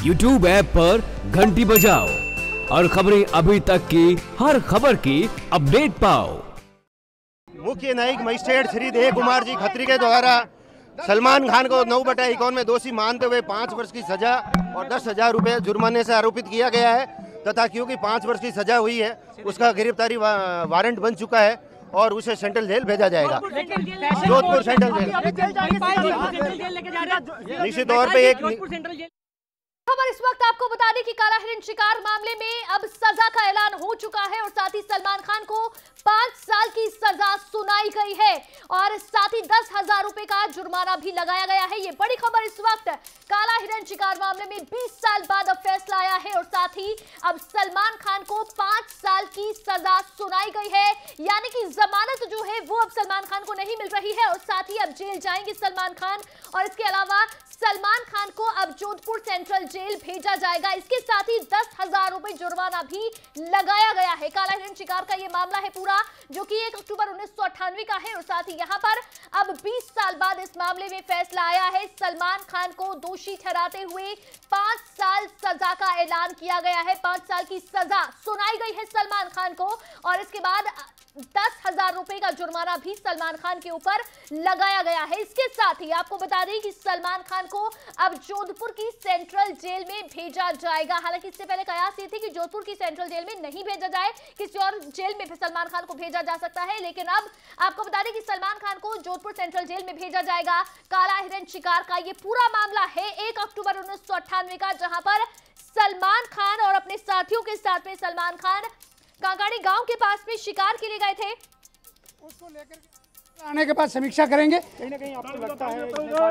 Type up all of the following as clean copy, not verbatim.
YouTube app पर घंटी बजाओ और खबरें अभी तक की हर खबर की अपडेट पाओ। मुख्य न्यायिक मजिस्ट्रेट श्री देव कुमार जी खत्री के द्वारा सलमान खान को 9/51 में दोषी मानते हुए 5 वर्ष की सजा और 10,000 रुपये जुर्माने से आरोपित किया गया है तथा क्योंकि 5 वर्ष की सजा हुई है उसका गिरफ्तारी वारंट बन चुका है और उसे सेंट्रल जेल भेजा जाएगा। जोधपुर सेंट्रल जेल निश्चित तौर पे एक खबर इस वक्त आपको बता दें कि काला हिरण शिकार मामले में अब सजा का ऐलान हो चुका है और साथ ही सलमान खान को 5 साल की सजा सुनाई गई है और साथ ही 10,000 रुपए का जुर्माना भी लगाया गया है। ये बड़ी खबर इस वक्त काला हिरण शिकार मामले में 20 साल बाद अब फैसला आया है और साथ ही अब सलमान खान को 5 साल की सजा सुनाई गई है, यानी कि जमानत जो है वो अब सलमान खान को नहीं मिल रही है और साथ ही अब जेल जाएंगे सलमान खान और इसके अलावा सलमान खान को अब जोधपुर सेंट्रल जेल भेजा जाएगा। इसके साथ ही 10,000 रुपए जुर्माना भी लगाया गया है। काला हिरण शिकार का ये मामला है पूरा, जो कि 1 अक्टूबर 1998 का है और साथ ही यहाँ पर अब 20 साल बाद इस मामले में फैसला आया है। सलमान खान को दोषी ठहराते हुए 5 साल सजा का ऐलान किया गया है। 5 साल की सजा सुनाई गई है सलमान खान को और इसके बाद 10,000 रुपए का जुर्माना भी सलमान खान के ऊपर लगाया गया है। इसके साथ ही आपको बता दें कि सलमान खान को अब जोधपुर की सेंट्रल जेल में भेजा जाएगा। हालांकि इससे पहले कयास ये थी कि जोधपुर की सेंट्रल जेल में नहीं भेजा जाए, किसी और जेल में सलमान खान को भेजा जा सकता है, लेकिन अब आपको बता दें कि सलमान खान को जोधपुर सेंट्रल जेल में भेजा जाएगा। काला हिरण शिकार का ये पूरा मामला है 1 अक्टूबर 1998 का, जहां पर सलमान खान और अपने साथियों के साथ में सलमान खान कांगाड़ी गांव के पास में शिकार के लिए गए थे। उसको लेकर आने के बाद समीक्षा करेंगे। कहीं ना कहीं आपको लगता है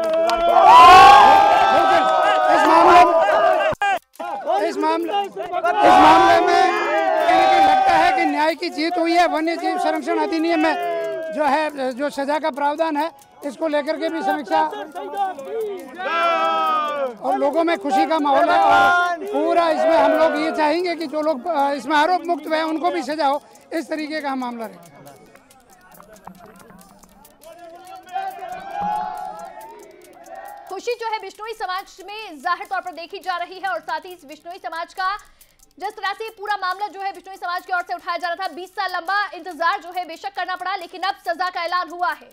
इस मामले में लगता है कि न्याय की जीत हुई है। वन्य जीव संरक्षण अधिनियम में जो है, जो सजा का प्रावधान है, इसको लेकर के भी समीक्षा और लोगों में खुशी का माहौल है और पूरा इसमें हम लोग ये चाहेंगे कि जो लोग इसमें आरोप मुक्त हुए हैं उनको भी सजा हो। इस तरीके का मामला रहे। खुशी जो है बिश्नोई समाज में जाहिर तौर पर देखी जा रही है और साथ ही इस बिश्नोई समाज का जिस तरह से पूरा मामला जो है बिश्नोई समाज की ओर से उठाया जा रहा था, 20 साल लंबा इंतजार जो है बेशक करना पड़ा, लेकिन अब सजा का ऐलान हुआ है।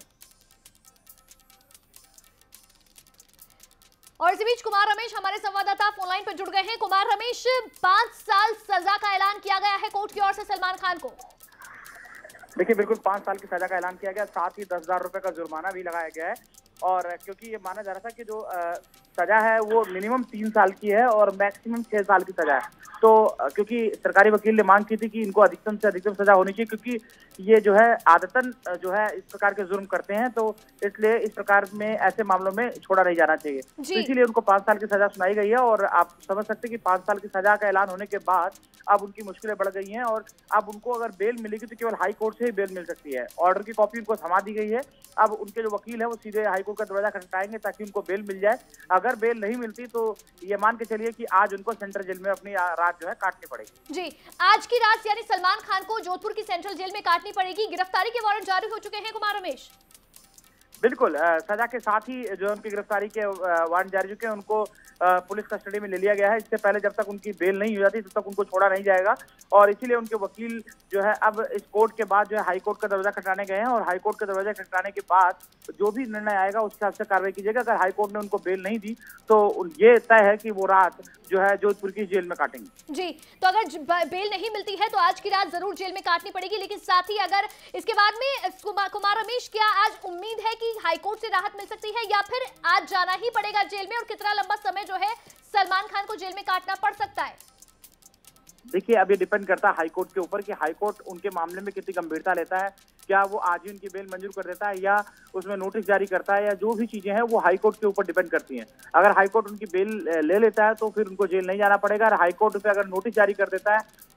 और इसी बीच कुमार रमेश हमारे संवाददाता फोनलाइन पर जुड़ गए हैं। कुमार रमेश, 5 साल सजा का ऐलान किया गया है कोर्ट की ओर से सलमान खान को। देखिए, बिल्कुल 5 साल की सजा का ऐलान किया गया, साथ ही 10,000 रुपए का जुर्माना भी लगाया गया है। और क्योंकि ये माना जा रहा था कि जो सजा है वो मिनिमम 3 साल की है और मैक्सिमम 6 साल की सजा है, तो क्योंकि सरकारी वकील ने मांग की थी कि इनको अधिकतम से अधिकतम सजा होनी चाहिए, क्योंकि ये जो है आदतन जो है इस प्रकार के जुर्म करते हैं, तो इसलिए इस प्रकार में ऐसे मामलों में छोड़ा नहीं जाना चाहिए। तो इसीलिए उनको 5 साल की सजा सुनाई गई है और आप समझ सकते हैं कि 5 साल की सजा का ऐलान होने के बाद अब उनकी मुश्किलें बढ़ गई हैं और अब उनको अगर बेल मिलेगी तो केवल हाई कोर्ट से ही बेल मिल सकती है। ऑर्डर की कॉपी उनको थमा दी गई है। अब उनके जो वकील है वो सीधे हाई कोर्ट का दरवाजा खटखटाएंगे ताकि उनको बेल मिल जाए। अगर बेल नहीं मिलती तो ये मान के चलिए कि आज उनको सेंट्रल जेल में अपनी रात जो है काटनी पड़ेगी। जी, आज की रात यानी सलमान खान को जोधपुर की सेंट्रल जेल में काटनी पड़ेगी। गिरफ्तारी के वारंट जारी हो चुके हैं कुमार रमेश। बिल्कुल, सजा के साथ ही जो उनकी गिरफ्तारी के वारंट जारी चुके हैं, उनको पुलिस कस्टडी में ले लिया गया है। इससे पहले जब तक उनकी बेल नहीं हो जाती तब तक उनको छोड़ा नहीं जाएगा और इसीलिए उनके वकील जो है अब इस कोर्ट के बाद जो है हाई कोर्ट का दरवाजा खटखटाने गए हैं और हाई कोर्ट का दरवाजा खटखटाने के बाद जो भी निर्णय आएगा उसके हिसाब से कार्रवाई कीजिएगा। अगर हाई कोर्ट ने उनको बेल नहीं दी तो ये तय है कि वो रात जो है जोधपुर की जेल में काटेंगे। जी, तो अगर बेल नहीं मिलती है तो आज की रात जरूर जेल में काटनी पड़ेगी, लेकिन साथ ही अगर इसके बाद में कुमार रमेश, क्या आज उम्मीद है कि हाईकोर्ट से राहत मिल सकती है या फिर आज जाना ही पड़ेगा जेल में और कितना लंबा समय जो है सलमान खान को जेल में काटना पड़ सकता है? देखिए, अब ये डिपेंड करता है हाईकोर्ट के ऊपर कि हाईकोर्ट उनके मामले में कितनी गंभीरता लेता है। क्या वो आज ही उनकी बेल मंजूर कर देता है या उसमें नोटिस जारी करता है, या जो भी चीजें हैं वो हाईकोर्ट के ऊपर डिपेंड करती हैं। अगर हाईकोर्ट उनकी बेल ले लेता है तो फिर उनको जेल नहीं जाना पड़ेगा। हाईकोर्ट पे अगर नोटिस जारी कर देता है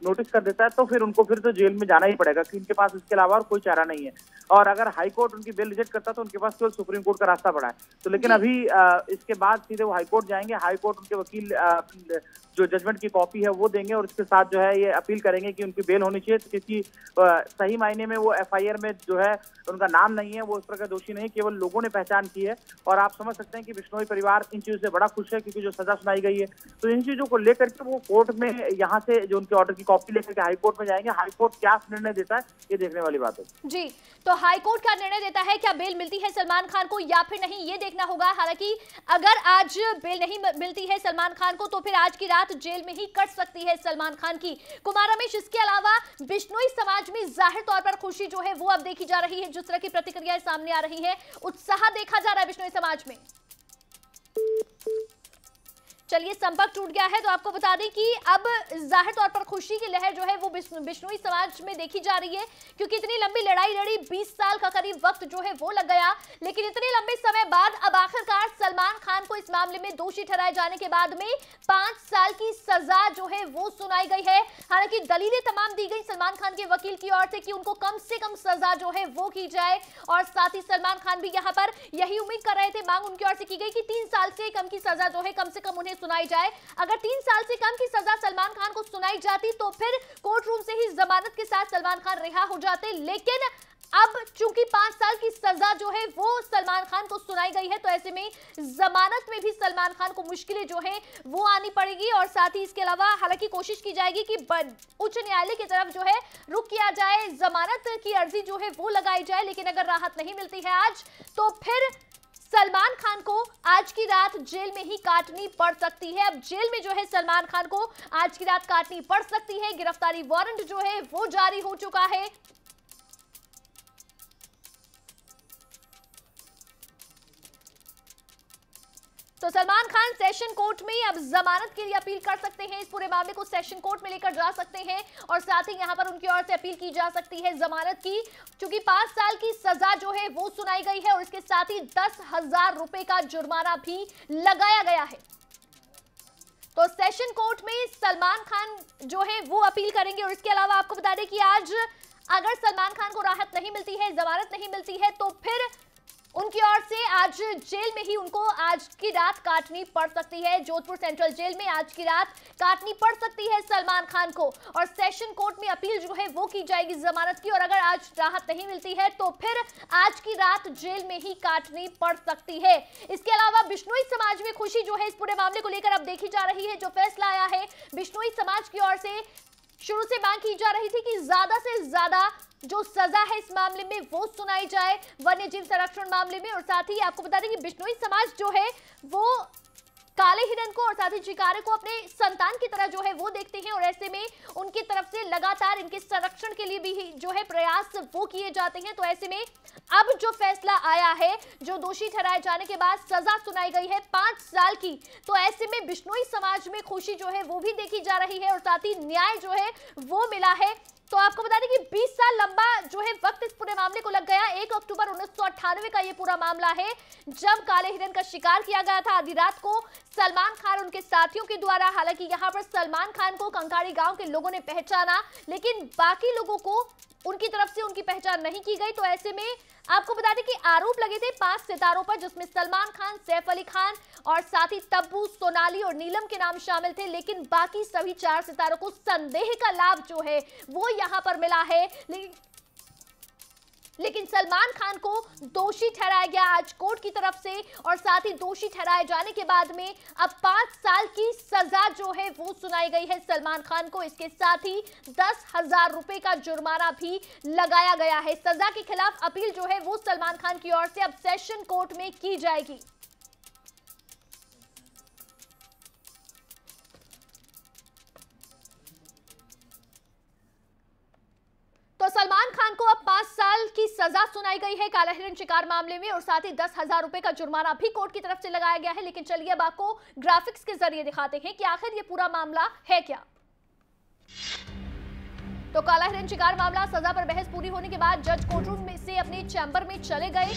नोटिस कर देता है तो फिर उनको फिर तो जेल में जाना ही पड़ेगा, कि इनके पास इसके अलावा और कोई चारा नहीं है। और अगर हाई कोर्ट उनकी बेल रिजेक्ट करता तो उनके पास केवल सुप्रीम कोर्ट का रास्ता पड़ा है। तो लेकिन अभी इसके बाद सीधे वो हाई कोर्ट जाएंगे, हाई कोर्ट उनके वकील जो जजमेंट की कॉपी है वो देंगे और इसके साथ जो है ये अपील करेंगे कि उनकी बेल होनी चाहिए, क्योंकि सही मायने में वो एफआईआर में जो है उनका नाम नहीं है, वो उस तरह का दोषी नहीं, केवल लोगों ने पहचान की है। और आप समझ सकते हैं कि बिश्नोई परिवार इन चीजों से बड़ा खुश है, क्योंकि जो सजा सुनाई गई है, तो इन चीजों को लेकर के वो कोर्ट में यहाँ से जो उनके ऑर्डर की कॉपी लेकर के हाई कोर्ट में जाएंगे। हाई कोर्ट क्या निर्णय देता है ये देखने वाली बात है। जी, तो हाई कोर्ट क्या निर्णय देता है, क्या बेल मिलती है सलमान खान को या फिर नहीं, ये देखना होगा। हालांकि अगर आज बेल नहीं मिलती है सलमान खान को तो फिर आज की रात जेल में ही कट सकती है सलमान खान की। कुमार रमेश, इसके अलावा बिश्नोई समाज में जाहिर तौर पर खुशी जो है वो अब देखी जा रही है, जिस तरह की प्रतिक्रियाएं सामने आ रही है, उत्साह देखा जा रहा है बिश्नोई समाज में। चलिए, संपर्क टूट गया है तो आपको बता दें कि अब जाहिर तौर पर खुशी की लहर जो है वो बिश्नोई समाज में देखी जा रही है, क्योंकि इतनी लंबी लड़ाई लड़ी, 20 साल का करीब वक्त जो है वो लग गया, लेकिन इतने लंबे समय बाद अब आखिरकार सलमान खान को इस मामले में दोषी ठहराए जाने के बाद में 5 साल की सजा जो है वो सुनाई गई है। हालांकि दलीलें तमाम दी गई सलमान खान के वकील की ओर से कि उनको कम से कम सजा जो है वो की जाए, और साथ ही सलमान खान भी यहाँ पर यही उम्मीद कर रहे थे, मांग उनकी ओर से की गई कि 3 साल से कम की सजा जो है कम से कम उन्हें सुनाई जाए। अगर 3 साल से कम की सजा सलमान खान को सुनाई जाती तो फिर कोर्ट रूम से ही जमानत के साथ सलमान खान रिहा हो जाते, लेकिन अब चूंकि 5 साल की सजा जो है वो सलमान खान को सुनाई गई है, तो ऐसे में जमानत में भी सलमान खान को मुश्किलें जो है वो आनी पड़ेगी। और साथ ही इसके अलावा हालांकि कोशिश की जाएगी कि उच्च न्यायालय की तरफ जो है रुख किया जाए, जमानत की अर्जी जो है वो लगाई जाए, लेकिन अगर राहत नहीं मिलती है आज तो फिर सलमान खान को आज की रात जेल में ही काटनी पड़ सकती है। अब जेल में जो है सलमान खान को आज की रात काटनी पड़ सकती है। गिरफ्तारी वारंट जो है वो जारी हो चुका है। तो सलमान खान सेशन कोर्ट में अब जमानत के लिए अपील कर सकते हैं, इस पूरे मामले को सेशन कोर्ट में लेकर जा सकते हैं, और साथ ही यहां पर उनकी ओर से अपील की जा सकती है जमानत की, क्योंकि 5 साल की सजा जो है वो सुनाई गई है और इसके साथ ही 10,000 रुपए का जुर्माना भी लगाया गया है। तो सेशन कोर्ट में सलमान खान जो है वो अपील करेंगे। और इसके अलावा आपको बता दें कि आज अगर सलमान खान को राहत नहीं मिलती है, जमानत नहीं मिलती है, तो फिर उनकी ओर से आज जेल में ही उनको आज की रात काटनी पड़ सकती है। जोधपुर सेंट्रल जेल में आज की रात काटनी पड़ सकती है सलमान खान को, और सेशन कोर्ट में अपील जो है वो की जाएगी जमानत की। और अगर आज राहत नहीं मिलती है तो फिर आज की रात जेल में ही काटनी पड़ सकती है। इसके अलावा बिश्नोई समाज में खुशी जो है इस पूरे मामले को लेकर अब देखी जा रही है। जो फैसला आया है, बिश्नोई समाज की ओर से शुरू से मांग की जा रही थी कि ज्यादा से ज्यादा जो सजा है इस मामले में वो सुनाई जाए वन्य जीव संरक्षण मामले में। और साथ ही आपको बता दें कि बिश्नोई समाज जो है वो काले हिरन को और साथ ही चिकारे को अपने संतान की तरह जो है वो देखते हैं, और ऐसे में उनकी तरफ से लगातार इनके संरक्षण के लिए भी जो है प्रयास वो किए जाते हैं। तो ऐसे में अब जो फैसला आया है, जो दोषी ठहराए जाने के बाद सजा सुनाई गई है 5 साल की, तो ऐसे में बिश्नोई समाज में खुशी जो है वो भी देखी जा रही है और साथ ही न्याय जो है वो मिला है। तो आपको बता दें कि 20 साल लंबा जो है वक्त इस पूरे मामले को लग गया। 1 अक्टूबर 1998 का ये पूरा मामला है, जब काले हिरन का शिकार किया गया था आधी रात को सलमान खान उनके साथियों के द्वारा। हालांकि यहाँ पर सलमान खान को कंकाड़ी गांव के लोगों ने पहचाना, लेकिन बाकी लोगों को उनकी तरफ से उनकी पहचान नहीं की गई। तो ऐसे में आपको बता दें कि आरोप लगे थे 5 सितारों पर, जिसमें सलमान खान, सैफ अली खान और साथ ही तब्बू, सोनाली और नीलम के नाम शामिल थे, लेकिन बाकी सभी 4 सितारों को संदेह का लाभ जो है वो यहां पर मिला है। लेकिन सलमान खान को दोषी ठहराया गया आज कोर्ट की तरफ से, और साथ ही दोषी ठहराए जाने के बाद में अब 5 साल की सजा जो है वो सुनाई गई है सलमान खान को। इसके साथ ही 10,000 रुपए का जुर्माना भी लगाया गया है। सजा के खिलाफ अपील जो है वो सलमान खान की ओर से अब सेशन कोर्ट में की जाएगी। तो सलमान खान को अब 5 साल की सजा सुनाई गई है काला हिरन शिकार मामले में, और साथ ही 10,000 रुपए का जुर्माना भी कोर्ट की तरफ से लगाया गया है। लेकिन चलिए अब आपको ग्राफिक्स के जरिए दिखाते हैं कि आखिर ये पूरा मामला है क्या। तो काला हिरन शिकार मामला, सजा पर बहस पूरी होने के बाद जज कोर्टरूम में से अपने चैंबर में चले गए।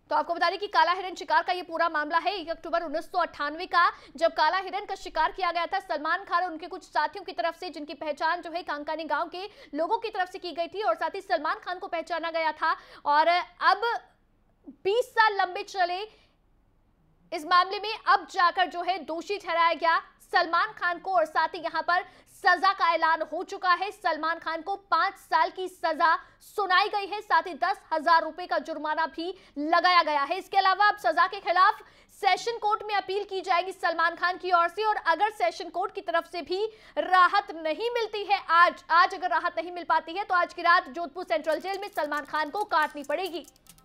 तो आपको बता दें कि काला हिरन शिकार का ये पूरा मामला है 1 अक्टूबर 1998 का, जब काला हिरन का शिकार किया गया था सलमान खान और उनके कुछ साथियों की तरफ से, जिनकी पहचान जो है कांकानी गांव के लोगों की तरफ से की गई थी और साथ ही सलमान खान को पहचाना गया था। और अब 20 साल लंबे चले इस मामले में अब जाकर जो है दोषी ठहराया गया सलमान खान को और साथ ही यहां पर सजा का ऐलान हो चुका है। सलमान खान को 5 साल की सजा सुनाई गई है, साथ ही 10,000 रुपए का जुर्माना भी लगाया गया है। इसके अलावा अब सजा के खिलाफ सेशन कोर्ट में अपील की जाएगी सलमान खान की ओर से, और अगर सेशन कोर्ट की तरफ से भी राहत नहीं मिलती है, आज अगर राहत नहीं मिल पाती है तो आज की रात जोधपुर सेंट्रल जेल में सलमान खान को काटनी पड़ेगी।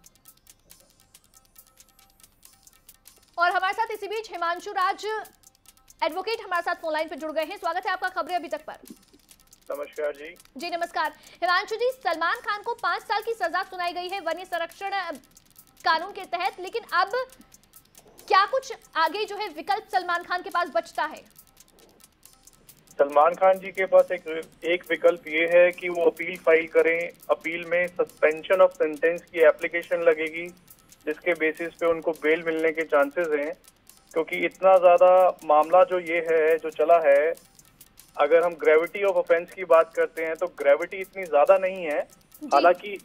और हमारे साथ इसी बीच हिमांशु राज एडवोकेट हमारे साथ फोन लाइन पर जुड़ गए हैं। स्वागत है आपका खबरें अभी तक पर। नमस्कार जी। जी नमस्कार। हिमांशु जी, सलमान खान को 5 साल की सजा सुनाई गई है वन्य संरक्षण कानून के तहत, लेकिन अब क्या कुछ आगे जो है विकल्प सलमान खान के पास बचता है? सलमान खान जी के पास एक विकल्प ये है कि वो अपील फाइल करें। अपील में सस्पेंशन ऑफ सेंटेंस की एप्लीकेशन लगेगी, जिसके बेसिस पे उनको बेल मिलने के चांसेस हैं, क्योंकि इतना ज्यादा मामला जो ये है जो चला है, अगर हम ग्रेविटी ऑफ ऑफेंस की बात करते हैं तो ग्रेविटी इतनी ज्यादा नहीं है, हालांकि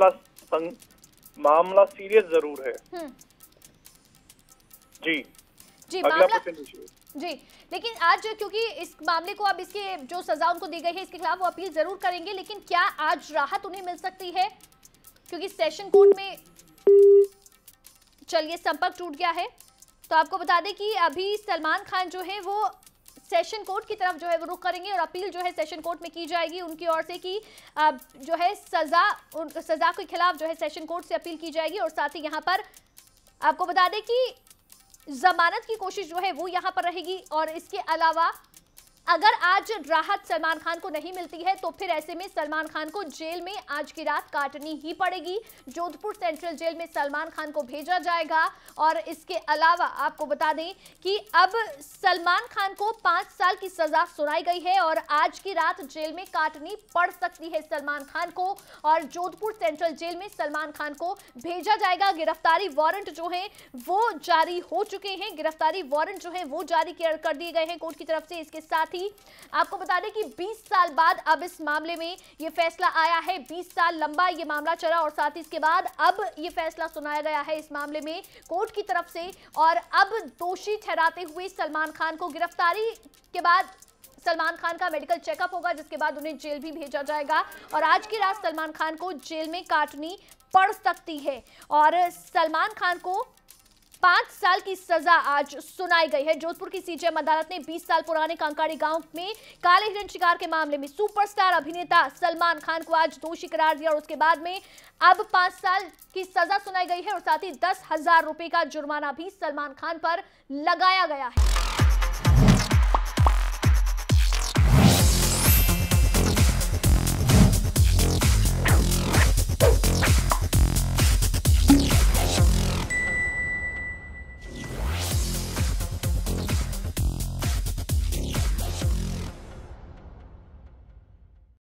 मामला सीरियस जरूर है। जी मामला जी, लेकिन आज क्योंकि इस मामले को अब इसके जो सजा उनको दी गई है इसके खिलाफ वो अपील जरूर करेंगे, लेकिन क्या आज राहत उन्हें मिल सकती है? क्योंकि सेशन कोर्ट में चलिए संपर्क टूट गया है। तो आपको बता दें कि अभी सलमान खान जो है वो सेशन कोर्ट की तरफ जो है वो रुख करेंगे और अपील जो है सेशन कोर्ट में की जाएगी उनकी ओर से कि जो है सजा के खिलाफ जो है सेशन कोर्ट से अपील की जाएगी। और साथ ही यहाँ पर आपको बता दें कि जमानत की कोशिश जो है वो यहाँ पर रहेगी। और इसके अलावा अगर आज राहत सलमान खान को नहीं मिलती है तो फिर ऐसे में सलमान खान को जेल में आज की रात काटनी ही पड़ेगी। जोधपुर सेंट्रल जेल में सलमान खान को भेजा जाएगा। और इसके अलावा आपको बता दें कि अब सलमान खान को 5 साल की सजा सुनाई गई है और आज की रात जेल में काटनी पड़ सकती है सलमान खान को, और जोधपुर सेंट्रल जेल में सलमान खान को भेजा जाएगा। गिरफ्तारी वारंट जो है वो जारी हो चुके हैं, गिरफ्तारी वारंट जो है वो जारी कर दिए गए हैं कोर्ट की तरफ से। इसके साथ ही आपको बता दें कि 20 साल बाद अब इस मामले में ये फैसला आया है। 20 साल लंबा ये मामला चला और साथ ही इसके बाद अब ये फैसला सुनाया गया है इस मामले में कोर्ट की तरफ से। और अब दोषी ठहराते हुए सलमान खान को गिरफ्तारी के बाद सलमान खान का मेडिकल चेकअप होगा, जिसके बाद उन्हें जेल भी भेजा जाएगा। और आज की रात सलमान खान को जेल में काटनी पड़ सकती है और सलमान खान को 5 साल की सजा आज सुनाई गई है। जोधपुर की सीजेएम अदालत ने 20 साल पुराने कांकाड़ी गांव में काले हिरन शिकार के मामले में सुपरस्टार अभिनेता सलमान खान को आज दोषी करार दिया और उसके बाद में अब 5 साल की सजा सुनाई गई है और साथ ही 10,000 रुपए का जुर्माना भी सलमान खान पर लगाया गया है।